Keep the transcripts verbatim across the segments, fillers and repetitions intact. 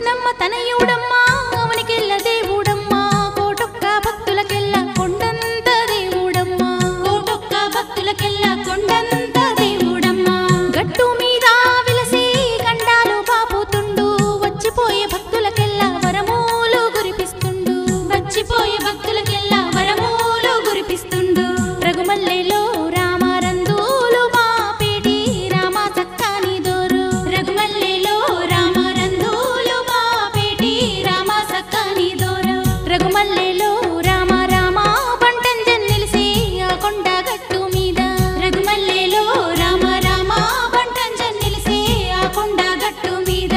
కొండమ్మ తనయుడమ్మ అవనికెళ్ళ దేవుడమ్మ కోటొక్క భక్తులకెళ్ళ కొండంత దేవుడమ్మ కోటొక్క భక్తులకెళ్ళ కొండంత దేవుడమ్మ గట్టు మీద విలసి గండాలు బాపుతుండు వచ్చిపోయే భక్తులకెళ్ళ వరమూలు గురిపిస్తుండు వచ్చిపోయే భక్తులకెళ్ళ వరమూలు గురిపిస్తుండు రఘుమల్లెలో రామరందులు బాపేటి రామ సక్కాని దోరు రఘుమల్లెలో రామరందులు బాపేటి రామ సక్కాని దోరు రఘుమల్లెలో రామ రామ బంటంజన్ నిలిసి ఆ కొండ గట్టు మీద రఘుమల్లెలో రామ రామ బంటంజన్ నిలిసి ఆ కొండ గట్టు మీద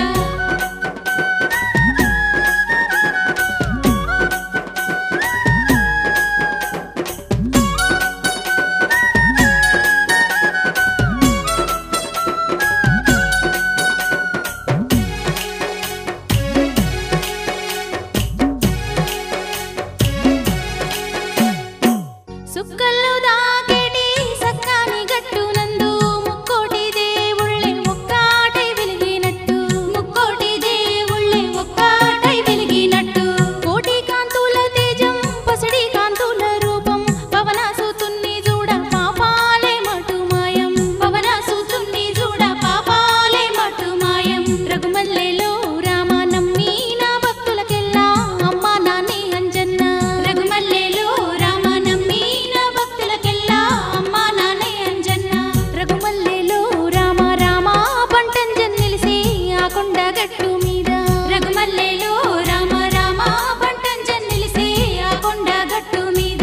సుక్కల్లో దాకేటి సక్కాని గట్టు నందు ముక్కోటి దేవుళ్ళే ఒక్కాటై వెలిగినట్టు ముక్కోటి దేవుళ్ళే ఒక్కాటై వెలిగినట్టు కోటి కాంతుల తేజం పసిడి కాంతుల రూపం పవనాసుతున్ని చూడ పాపాలే మటు మాయం పవనాసుతున్ని చూడ పాపాలే మటు మాయం రఘుమల్లెలో రామ నమ్మిన భక్తులకెల్లా అమ్మ నాని అంజన్న రఘుమల్లెలో రామ నమ్మిన భక్తులకెల్లా అమ్మ నాని అంజన్న రఘుమల్లెలో రామ రామ బంటంజన్ నిలిసి ఆ కొండ గట్టు మీద రఘుమల్లెలో రామ రామ బంటంజన్ నిలిసి ఆ కొండ గట్టు మీద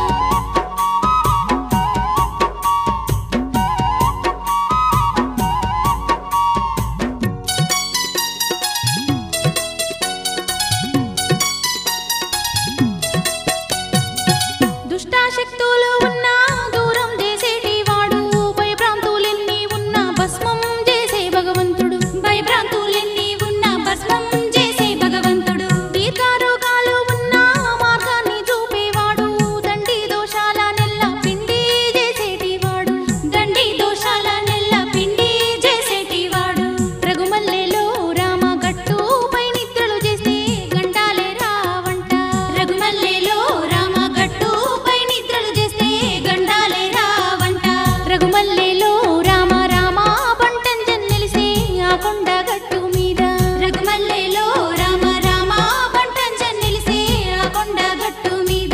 దుష్టాశక్తులు ఉన్నా దూరం చేసేటి వాడు భయభ్రాంతులెన్ని ఉన్నా భస్మం చేసే భగవంతుడు భయభ్రాంతులెన్ని ఉన్నా భస్మం చేసే భగవంతుడు దీర్ఘరోగాలు ఉన్నా మార్గాన్ని చూపేవాడు దండి దోషాల నెల్ల పిండి చేసేటి వాడు దండి దోషాల నెల్ల పిండి చేసేటి వాడు రఘుమల్లెలో రామ గట్టు పై నిద్రలు చేస్తే గండాలే రావంట రఘుమల్లెలో రామ గట్టు పై నిద్రలు చేస్తే గండాలే రావంట రఘుమల్లెలో రామ రామ బంటంజన్ నిలిసి ఆ కొండ గట్టు మీద రఘుమల్లెలో రామ రామ బంటంజన్ నిలిసి ఆ కొండ గట్టు మీద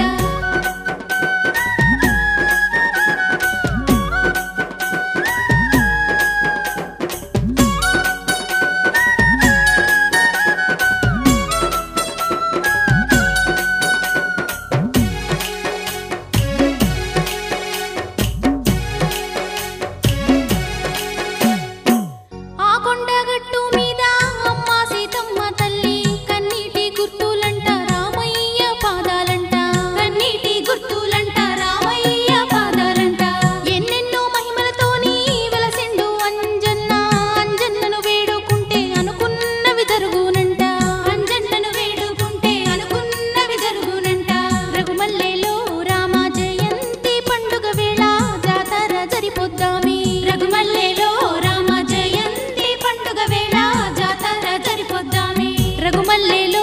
ఆ కొండగట్టు మీద అమ్మ సీతమ్మ తల్లి కన్నీటి గుర్తులంట రామయ్య పాదాలంట కన్నీటి గుర్తులంట రామయ్య పాదాలంట ఎన్నెన్నో మహిమలతోని వెలసిండు అంజన్న అంజన్నను వేడుకుంటే అనుకున్నవి జరుగునంట అంజన్నను వేడుకుంటే అనుకున్నవి జరుగునంట రఘుమల్లెలో రామ జయంతి పండుగ వేళ జాతర జరిపొద్దామి రఘుమల్లెలో రామ జయంతి పండుగ వేళ జాతర జరిపొద్దామి రఘుమల్లెలో